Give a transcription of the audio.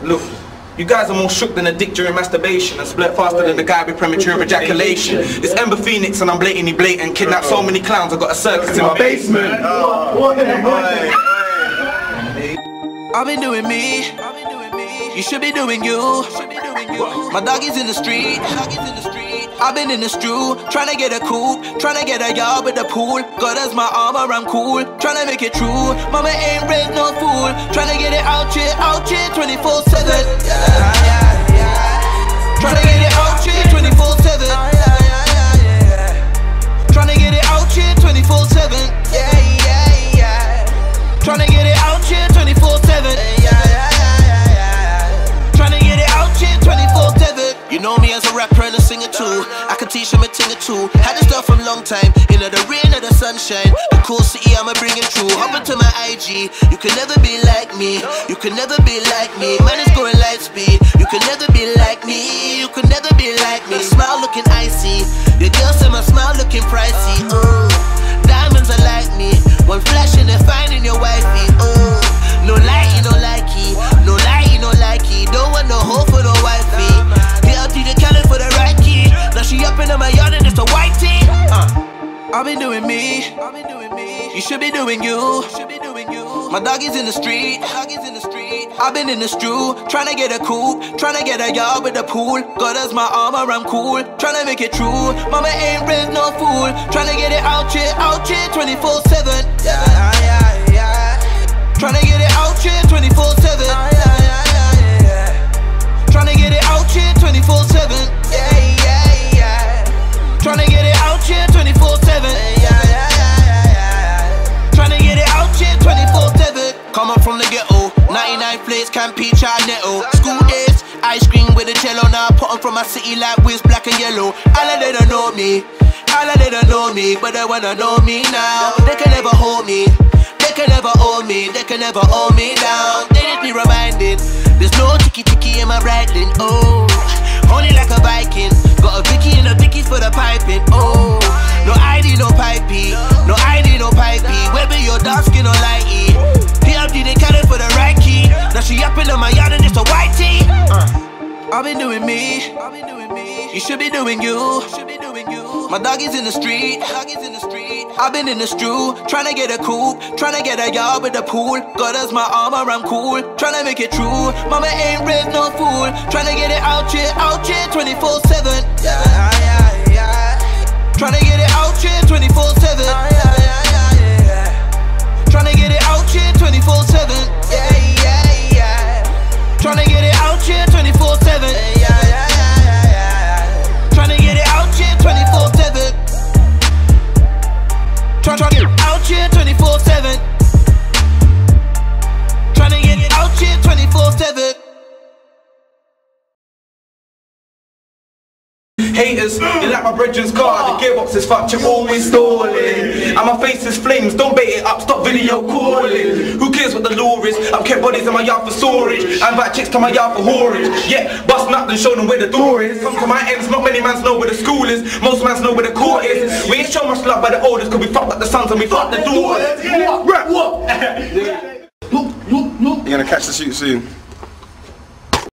Look, you guys are more shook than a dick during masturbation and split faster than the guy with premature ejaculation. It's Ember Phoenix and I'm blatantly blatant. Kidnapped so many clowns, I got a circus in my basement. I've been doing me. You should be doing you. My dog is in the street. I've been in the stew, tryna get a coupe, tryna get a yard with the pool. God as my armor, I'm cool, tryna make it true. Mama ain't raised no fool, tryna get it out here 24/7. Tryna get it out here 24/7. Tryna get it out here 24/7. Tryna get it out here 24/7. Tryna get it out here 24/7. You know me as a rapper and a singer too. I can teach him a thing or two. Had this stuff from long time. In the rain or the sunshine. The cool city I'ma bring it true. Hop into my IG. You can never be like me. You can never be like me. Man is going light speed. You can never be like me. You can never be like me. Smile looking icy. Your girl say my smile looking pricey. Diamonds are like me. One flash and they're finding your wifey. No likey, no likey. No likey, no likey. Don't want no hoe for the wifey. The Cali for the right key. Now she up in my yard and it's a white tee. I've been doing me. You should be doing you. My dog is in the street. I've been in the stew, tryna get a coupe, tryna get a yard with the pool. God as my armor, I'm cool, tryna make it true. Mama ain't raised no fool, tryna get it out here 24/7. Tryna get it out here 24/7. Tryna get it out here 24/7. Tryna get it out here 24/7. Tryna get it out here 24/7. Coming from the ghetto, 99 plates, Campy, Netto. School days, ice cream with a jello. Now I put on from my city like Wiz, black and yellow. All of they don't know me, all of they don't know me, but they wanna know me now. They can never hold me, they can never hold me, they can never hold me down. They just be reminded, there's no ticky in my riding. Oh, only like a Viking. Got a Vicky and a Vicky for the piping. Oh, no ID, no pipey, no ID, no pipey. Whether you're dark skin or lighty, PLD they carry for the right key. Now she up in my yard and it's a white tee. I've been doing me. You should be doing you. My dog is in the street. I've been in the stew, tryna get a coupe, tryna get a yard with the pool. God as my armor, I'm cool, tryna make it true. Mama ain't raised no fool, tryna get it out here 24/7. Tryna get it out here 24/7. Tryna get it out here 24/7. Tryna get it out here 24/7. Tryna get it out here 24/7. Tryna get it out here 24/7. Tryna get it out here 24/7. Haters, you like my brethren's car. The gearbox is fucked, you're always stalling. And my face is flames, don't bait it up, stop video calling. Who cares what the law is? I've kept bodies in my yard for storage. I invite chicks to my yard for haulage. Yeah, bust nut and show them where the door is. Come to my ends, not many mans know where the school is. Most mans know where the court is. We ain't show much love by the oldest, cause we fucked up the sons and we fucked the daughters. You're gonna catch the shoot soon.